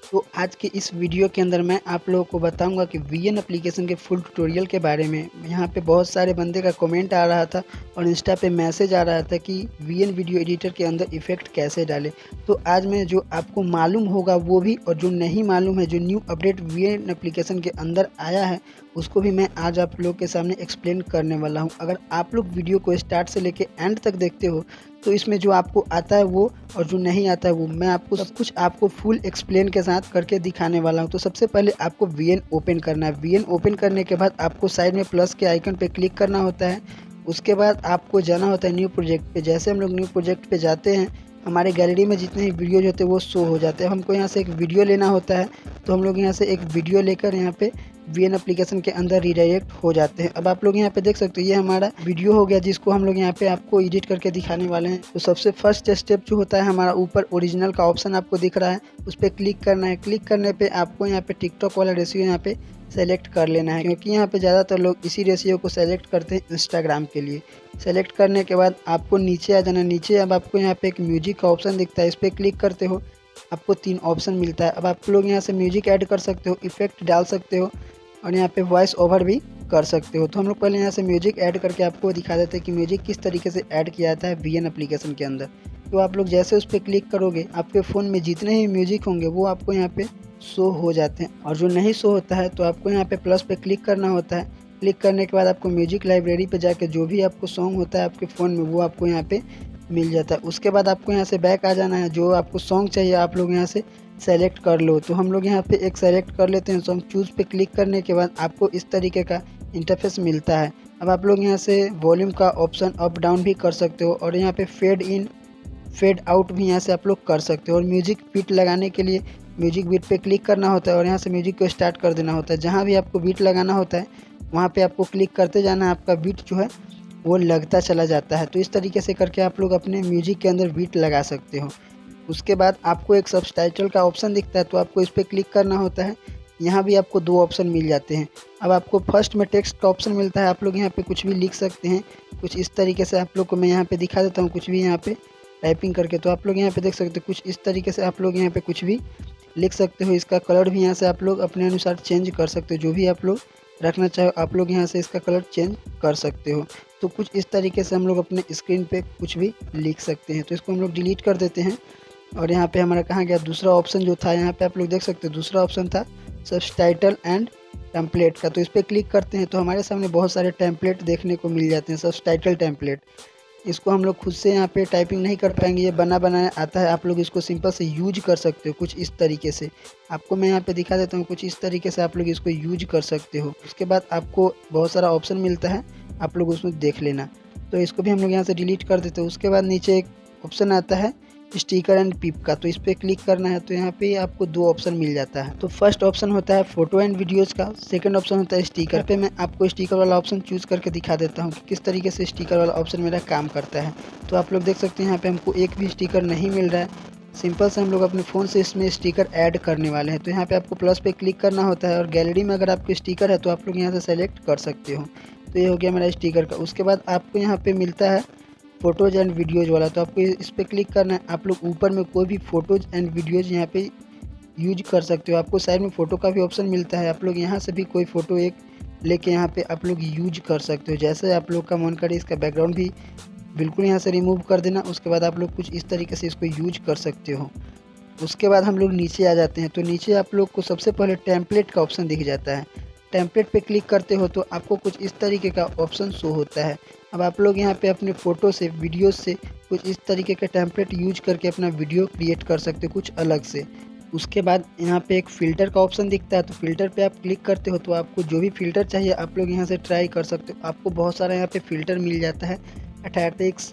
तो आज के इस वीडियो के अंदर मैं आप लोगों को बताऊंगा कि वीएन एप्लीकेशन के फुल ट्यूटोरियल के बारे में। यहाँ पे बहुत सारे बंदे का कमेंट आ रहा था और इंस्टा पे मैसेज आ रहा था कि वीएन वीडियो एडिटर के अंदर इफेक्ट कैसे डालें। तो आज मैं जो आपको मालूम होगा वो भी, और जो नहीं मालूम है, जो न्यू अपडेट वीएन एप्लीकेशन के अंदर आया है उसको भी मैं आज आप लोग के सामने एक्सप्लेन करने वाला हूँ। अगर आप लोग वीडियो को स्टार्ट से लेके एंड तक देखते हो तो इसमें जो आपको आता है वो, और जो नहीं आता है वो, मैं आपको सब कुछ आपको फुल एक्सप्लेन के साथ करके दिखाने वाला हूं। तो सबसे पहले आपको वीएन ओपन करना है। वीएन ओपन करने के बाद आपको साइड में प्लस के आइकन पे क्लिक करना होता है। उसके बाद आपको जाना होता है न्यू प्रोजेक्ट पे। जैसे हम लोग न्यू प्रोजेक्ट पे जाते हैं, हमारे गैलरी में जितने भी वीडियोज होते हैं वो शो हो जाते हैं। हमको यहाँ से एक वीडियो लेना होता है, तो हम लोग यहाँ से एक वीडियो लेकर यहाँ पे वीएन एप्लीकेशन के अंदर रीडायरेक्ट हो जाते हैं। अब आप लोग यहाँ पे देख सकते हो ये हमारा वीडियो हो गया, जिसको हम लोग यहाँ पे आपको एडिट करके दिखाने वाले हैं। तो सबसे फर्स्ट स्टेप जो होता है हमारा, ऊपर ओरिजिनल का ऑप्शन आपको दिख रहा है, उस पर क्लिक करना है। क्लिक करने पे आपको यहाँ पे टिकटॉक वाला रेशियो यहाँ पे सेलेक्ट कर लेना है, क्योंकि यहाँ पे ज़्यादातर लोग इसी रेशियो को सेलेक्ट करते हैं इंस्टाग्राम के लिए। सेलेक्ट करने के बाद आपको नीचे आ जाना। नीचे अब आपको यहाँ पे एक म्यूजिक का ऑप्शन दिखता है, इस पर क्लिक करते हो आपको 3 ऑप्शन मिलता है। अब आप लोग यहाँ से म्यूजिक ऐड कर सकते हो, इफेक्ट डाल सकते हो और यहाँ पे वॉइस ओवर भी कर सकते हो। तो हम लोग पहले यहाँ से म्यूजिक ऐड करके आपको दिखा देते हैं कि म्यूजिक किस तरीके से ऐड किया जाता है वीएन एप्लीकेशन के अंदर। तो आप लोग जैसे उस पर क्लिक करोगे, आपके फ़ोन में जितने ही म्यूजिक होंगे वो आपको यहाँ पे शो हो जाते हैं, और जो नहीं शो होता है तो आपको यहाँ पे प्लस पे क्लिक करना होता है। क्लिक करने के बाद आपको म्यूजिक लाइब्रेरी पे जाके जो भी आपको सॉन्ग होता है आपके फ़ोन में वो आपको यहाँ पे मिल जाता है। उसके बाद आपको यहाँ से बैक आ जाना है। जो आपको सॉन्ग चाहिए आप लोग यहाँ से सेलेक्ट कर लो। तो हम लोग यहाँ पे एक सेलेक्ट कर लेते हैं सॉन्ग। चूज़ पे क्लिक करने के बाद आपको इस तरीके का इंटरफेस मिलता है। अब आप लोग यहाँ से वॉल्यूम का ऑप्शन अप डाउन भी कर सकते हो, और यहाँ पे फेड इन फेड आउट भी यहाँ से आप लोग कर सकते हो। और म्यूजिक बीट लगाने के लिए म्यूजिक बीट पे क्लिक करना होता है और यहाँ से म्यूजिक को स्टार्ट कर देना होता है। जहाँ भी आपको बीट लगाना होता है वहाँ पे आपको क्लिक करते जाना है, आपका बीट जो है वो लगता चला जाता है। तो इस तरीके से करके आप लोग अपने म्यूजिक के अंदर बीट लगा सकते हो। उसके बाद आपको एक सबटाइटल का ऑप्शन दिखता है, तो आपको इस पर क्लिक करना होता है। यहाँ भी आपको 2 ऑप्शन मिल जाते हैं। अब आपको फर्स्ट में टेक्स्ट का ऑप्शन मिलता है, आप लोग यहाँ पे कुछ भी लिख सकते हैं। कुछ इस तरीके से आप लोग को मैं यहाँ पे दिखा देता हूँ, कुछ भी यहाँ पे टाइपिंग करके। तो आप लोग यहाँ पे देख सकते हो कुछ इस तरीके से आप लोग यहाँ पे कुछ भी लिख सकते हो। इसका कलर भी यहाँ से आप लोग अपने अनुसार चेंज कर सकते हो, जो भी आप लोग रखना चाहो आप लोग यहाँ से इसका कलर चेंज कर सकते हो। तो कुछ इस तरीके से हम लोग अपने स्क्रीन पे कुछ भी लिख सकते हैं। तो इसको हम लोग डिलीट कर देते हैं। और यहाँ पे हमारा कहाँ गया दूसरा ऑप्शन जो था, यहाँ पे आप लोग देख सकते हो दूसरा ऑप्शन था सबटाइटल एंड टेम्पलेट का। तो इस पर क्लिक करते हैं तो हमारे सामने बहुत सारे टेम्पलेट देखने को मिल जाते हैं, सबटाइटल टेम्पलेट। इसको हम लोग खुद से यहाँ पे टाइपिंग नहीं कर पाएंगे, ये बना बनाया आता है। आप लोग इसको सिंपल से यूज कर सकते हो कुछ इस तरीके से। आपको मैं यहाँ पे दिखा देता हूँ, कुछ इस तरीके से आप लोग इसको यूज कर सकते हो। उसके बाद आपको बहुत सारा ऑप्शन मिलता है, आप लोग उसमें देख लेना। तो इसको भी हम लोग यहाँ से डिलीट कर देते हैं। उसके बाद नीचे एक ऑप्शन आता है स्टिकर एंड पिप का, तो इस पर क्लिक करना है। तो यहाँ पे आपको 2 ऑप्शन मिल जाता है। तो फर्स्ट ऑप्शन होता है फोटो एंड वीडियोज़ का, सेकंड ऑप्शन होता है स्टिकर पे। मैं आपको स्टिकर वाला ऑप्शन चूज़ करके दिखा देता हूँ कि किस तरीके से स्टिकर वाला ऑप्शन मेरा काम करता है। तो आप लोग देख सकते हैं यहाँ पे हमको एक भी स्टिकर नहीं मिल रहा है। सिंपल से हम लोग अपने फ़ोन से इसमें स्टिकर ऐड करने वाले हैं। तो यहाँ पे आपको प्लस पे क्लिक करना होता है, और गैलरी में अगर आपको स्टिकर है तो आप लोग यहाँ से सेलेक्ट कर सकते हो। तो ये हो गया मेरा स्टिकर का। उसके बाद आपको यहाँ पे मिलता है फ़ोटोज़ एंड वीडियोज़ वाला, तो आपको इस पर क्लिक करना है। आप लोग ऊपर में कोई भी फ़ोटोज़ एंड वीडियोज़ यहाँ पे यूज कर सकते हो। आपको साइड में फ़ोटो का भी ऑप्शन मिलता है, आप लोग यहाँ से भी कोई फ़ोटो एक लेके यहाँ पे आप लोग यूज कर सकते हो। जैसे आप लोग का मन करे, इसका बैकग्राउंड भी बिल्कुल यहाँ से रिमूव कर देना। उसके बाद आप लोग कुछ इस तरीके से इसको यूज कर सकते हो। उसके बाद हम लोग नीचे आ जाते हैं। तो नीचे आप लोग को सबसे पहले टेम्पलेट का ऑप्शन दिख जाता है। टेम्पलेट पे क्लिक करते हो तो आपको कुछ इस तरीके का ऑप्शन शो होता है। अब आप लोग यहाँ पे अपने फ़ोटो से, वीडियो से कुछ इस तरीके का टेम्पलेट यूज करके अपना वीडियो क्रिएट कर सकते हो कुछ अलग से। उसके बाद यहाँ पे एक फ़िल्टर का ऑप्शन दिखता है, तो फ़िल्टर पे आप क्लिक करते हो तो आपको जो भी फ़िल्टर चाहिए आप लोग यहाँ से ट्राई कर सकते हो। आपको बहुत सारा यहाँ पे फ़िल्टर मिल जाता है, एथेटिक्स,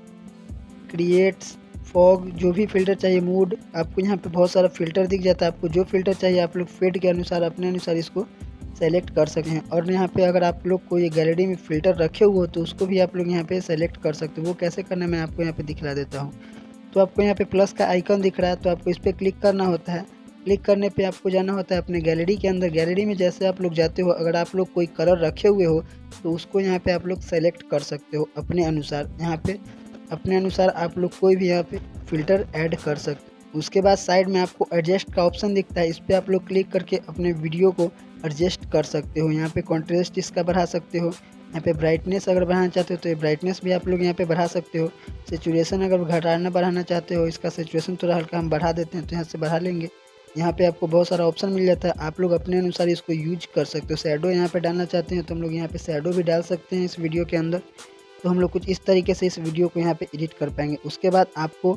क्रिएट्स, फॉग, जो भी फ़िल्टर चाहिए, मूड, आपको यहाँ पे बहुत सारा फ़िल्टर दिख जाता है। आपको जो फ़िल्टर चाहिए आप लोग फेड के अनुसार अपने अनुसार इसको सेलेक्ट कर सकते हैं। और यहाँ पे अगर आप लोग को ये गैलरी में फ़िल्टर रखे हुए हो तो उसको भी आप लोग यहाँ पे सेलेक्ट कर सकते हो। वो कैसे करना है मैं आपको यहाँ पे दिखला देता हूँ। तो आपको यहाँ पे प्लस का आइकन दिख रहा है, तो आपको इस पर क्लिक करना होता है। क्लिक करने पे आपको जाना होता है अपने गैलरी के अंदर। गैलरी में जैसे आप लोग जाते हो, अगर आप लोग कोई कलर रखे हुए हो तो उसको यहाँ पे आप लोग सेलेक्ट कर सकते हो अपने अनुसार। यहाँ पे अपने अनुसार आप लोग कोई भी यहाँ पे फ़िल्टर ऐड कर सकते उसके बाद साइड में आपको एडजस्ट का ऑप्शन दिखता है, इस पर आप लोग क्लिक करके अपने वीडियो को एडजस्ट कर सकते हो। यहाँ पे कॉन्ट्रास्ट इसका बढ़ा सकते हो, यहाँ पे ब्राइटनेस अगर बढ़ाना चाहते हो तो ये ब्राइटनेस भी आप लोग यहाँ पे बढ़ा सकते हो। सैचुरेशन अगर घटाना बढ़ाना चाहते हो, इसका सैचुरेशन थोड़ा हल्का हम बढ़ा देते हैं तो यहाँ से बढ़ा लेंगे। यहाँ पे आपको बहुत सारा ऑप्शन मिल जाता है, आप लोग अपने अनुसार इसको यूज कर सकते हो। शैडो यहाँ पे डालना चाहते हैं तो हम लोग यहाँ पे शैडो भी डाल सकते हैं इस वीडियो के अंदर। तो हम लोग कुछ इस तरीके से इस वीडियो को यहाँ पे एडिट कर पाएंगे। उसके बाद आपको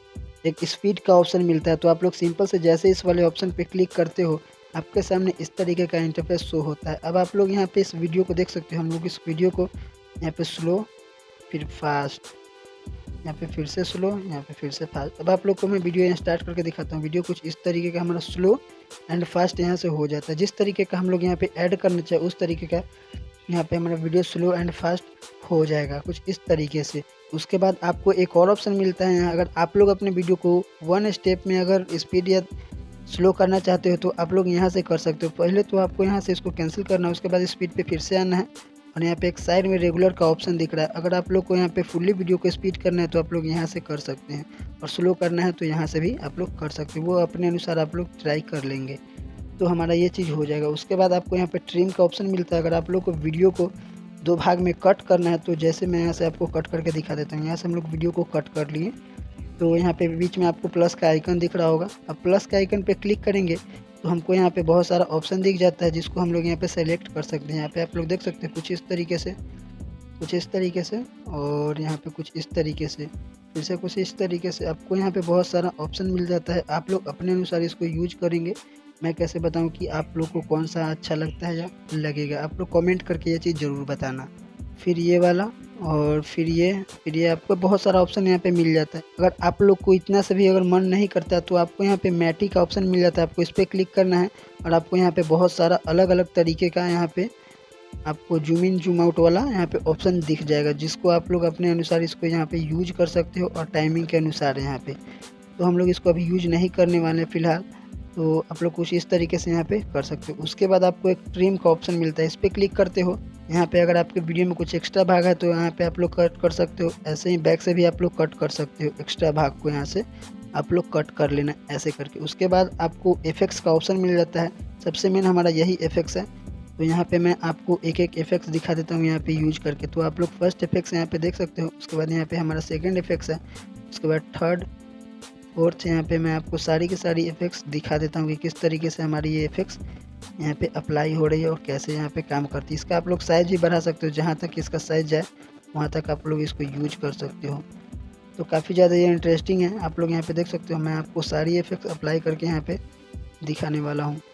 एक स्पीड का ऑप्शन मिलता है, तो आप लोग सिंपल से जैसे इस वाले ऑप्शन पे क्लिक करते हो आपके सामने इस तरीके का इंटरफेस शो होता है। अब आप लोग यहाँ पे इस वीडियो को देख सकते हो, हम लोग इस वीडियो को यहाँ पे स्लो फिर फास्ट, यहाँ पे फिर से स्लो, यहाँ पे फिर से फास्ट। अब आप लोग को मैं वीडियो यहाँ स्टार्ट करके दिखाता हूँ। वीडियो कुछ इस तरीके का हमारा स्लो एंड फास्ट यहाँ से हो जाता है। जिस तरीके का हम लोग यहाँ पे ऐड करना चाहिए उस तरीके का यहाँ पे हमारा वीडियो स्लो एंड फास्ट हो जाएगा कुछ इस तरीके से। उसके बाद आपको एक और ऑप्शन मिलता है यहाँ, अगर आप लोग अपने वीडियो को वन स्टेप में अगर स्पीड या स्लो करना चाहते हो तो आप लोग यहाँ से कर सकते हो। पहले तो आपको यहाँ से इसको कैंसिल करना है, उसके बाद स्पीड पे फिर से आना है और यहाँ पे एक साइड में रेगुलर का ऑप्शन दिख रहा है। अगर आप लोग को यहाँ पे फुल्ली वीडियो को स्पीड करना है तो आप लोग यहाँ से कर सकते हैं, और स्लो करना है तो यहाँ से भी आप लोग कर सकते हो। वो अपने अनुसार आप लोग ट्राई कर लेंगे तो हमारा ये चीज़ हो जाएगा। उसके बाद आपको यहाँ पे ट्रिम का ऑप्शन मिलता है, अगर आप लोग को वीडियो को दो भाग में कट करना है तो जैसे मैं यहाँ से आपको कट करके दिखा देता हूँ। यहाँ से हम लोग वीडियो को कट कर लिए तो यहाँ पे बीच में आपको प्लस का आइकन दिख रहा होगा। अब प्लस के आइकन पे क्लिक करेंगे तो हमको यहाँ पे बहुत सारा ऑप्शन दिख जाता है जिसको हम लोग यहाँ पे सेलेक्ट कर सकते हैं। यहाँ पे आप लोग देख सकते हैं कुछ इस तरीके से, कुछ इस तरीके से, और यहाँ पे कुछ इस तरीके से, फिर से कुछ इस तरीके से। आपको यहाँ पे बहुत सारा ऑप्शन मिल जाता है, आप लोग अपने अनुसार इसको यूज करेंगे। मैं कैसे बताऊं कि आप लोग को कौन सा अच्छा लगता है या लगेगा, आप लोग कमेंट करके ये चीज़ ज़रूर बताना। फिर ये वाला और फिर ये आपको बहुत सारा ऑप्शन यहाँ पे मिल जाता है। अगर आप लोग को इतना से भी अगर मन नहीं करता तो आपको यहाँ पे मैटी का ऑप्शन मिल जाता है, आपको इस पर क्लिक करना है और आपको यहाँ पे बहुत सारा अलग अलग तरीके का यहाँ पे आपको जूम इन जूम आउट वाला यहाँ पे ऑप्शन दिख जाएगा, जिसको आप लोग अपने अनुसार इसको यहाँ पे यूज कर सकते हो और टाइमिंग के अनुसार यहाँ पे। तो हम लोग इसको अभी यूज नहीं करने वाले हैं फिलहाल, तो आप लोग कुछ इस तरीके से यहाँ पे कर सकते हो। उसके बाद आपको एक ट्रिम का ऑप्शन मिलता है, इस पर क्लिक करते हो। यहाँ पे अगर आपके वीडियो में कुछ एक्स्ट्रा भाग है तो यहाँ पे आप लोग कट कर सकते हो। ऐसे ही बैक से भी आप लोग कट कर सकते हो, एक्स्ट्रा भाग को यहाँ से आप लोग कट कर लेना ऐसे करके। उसके बाद आपको इफेक्ट्स का ऑप्शन मिल जाता है, सबसे मेन हमारा यही इफेक्ट्स है। तो यहाँ पे मैं आपको एक एक इफेक्ट्स दिखा देता हूँ यहाँ पे यूज करके। तो आप लोग फर्स्ट इफेक्ट्स यहाँ पे देख सकते हो, उसके बाद यहाँ पे हमारा सेकंड इफेक्ट्स है, उसके बाद थर्ड फोर्थ। यहाँ पे मैं आपको सारी की सारी इफेक्ट्स दिखा देता हूँ कि किस तरीके से हमारी ये इफेक्ट्स यहाँ पे अप्लाई हो रही है और कैसे यहाँ पे काम करती है। इसका आप लोग साइज भी बढ़ा सकते हो, जहाँ तक इसका साइज जाए वहाँ तक आप लोग इसको यूज कर सकते हो। तो काफ़ी ज़्यादा ये इंटरेस्टिंग है, आप लोग यहाँ पे देख सकते हो। मैं आपको सारी इफेक्ट्स अप्लाई करके यहाँ पे दिखाने वाला हूँ।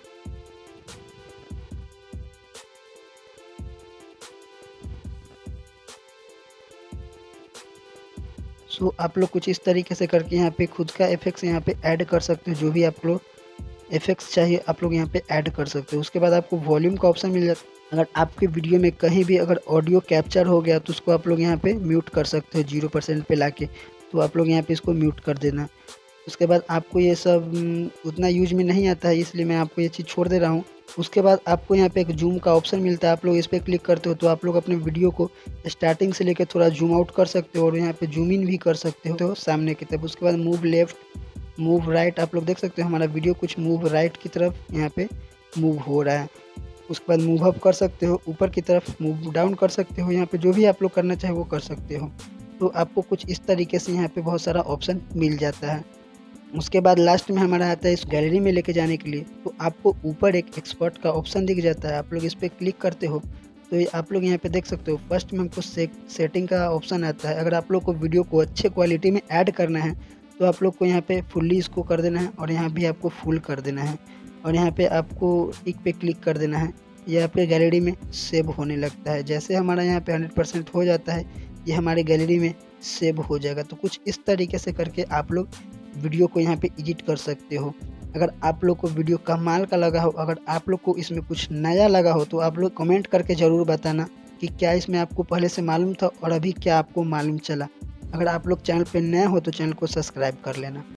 सो आप लोग कुछ इस तरीके से करके यहाँ पे खुद का इफेक्ट्स यहाँ पे ऐड कर सकते हो, जो भी आप लोग इफेक्ट्स चाहिए आप लोग यहाँ पे ऐड कर सकते हो। उसके बाद आपको वॉल्यूम का ऑप्शन मिल जाता है, अगर आपके वीडियो में कहीं भी अगर ऑडियो कैप्चर हो गया तो उसको आप लोग यहाँ पे म्यूट कर सकते हो 0% पे लाके, तो आप लोग यहाँ पे इसको म्यूट कर देना। उसके बाद आपको ये सब उतना यूज में नहीं आता है, इसलिए मैं आपको ये चीज़ छोड़ दे रहा हूँ। उसके बाद आपको यहाँ पे एक जूम का ऑप्शन मिलता है, आप लोग इस पर क्लिक करते हो तो आप लोग अपने वीडियो को स्टार्टिंग से लेकर थोड़ा जूम आउट कर सकते हो और यहाँ पे जूम इन भी कर सकते हो सामने की तरफ। उसके बाद मूव लेफ्ट मूव राइट, आप लोग देख सकते हो हमारा वीडियो कुछ मूव राइट की तरफ यहाँ पे मूव हो रहा है। उसके बाद मूव अप कर सकते हो, ऊपर की तरफ मूव डाउन कर सकते हो, यहाँ पे जो भी आप लोग करना चाहे वो कर सकते हो। तो आपको कुछ इस तरीके से यहाँ पे बहुत सारा ऑप्शन मिल जाता है। उसके बाद लास्ट में हमारा आता है इस गैलरी में लेके जाने के लिए, तो आपको ऊपर एक एक्सपर्ट का ऑप्शन दिख जाता है, आप लोग इस पर क्लिक करते हो तो ये आप लोग यहाँ पे देख सकते हो। फर्स्ट में हमको सेटिंग का ऑप्शन आता है, अगर आप लोग को वीडियो को अच्छे क्वालिटी में ऐड करना है तो आप लोग को यहाँ पे फुल्ली इसको कर देना है और यहाँ भी आपको फुल कर देना है और यहाँ पे आपको टिक पे क्लिक कर देना है। ये आपके गैलरी में सेव होने लगता है, जैसे हमारा यहाँ पे 100% हो जाता है ये हमारे गैलरी में सेव हो जाएगा। तो कुछ इस तरीके से करके आप लोग वीडियो को यहाँ पे एडिट कर सकते हो। अगर आप लोग को वीडियो कमाल का लगा हो, अगर आप लोग को इसमें कुछ नया लगा हो तो आप लोग कमेंट करके ज़रूर बताना कि क्या इसमें आपको पहले से मालूम था और अभी क्या आपको मालूम चला। अगर आप लोग चैनल पे नए हो तो चैनल को सब्सक्राइब कर लेना।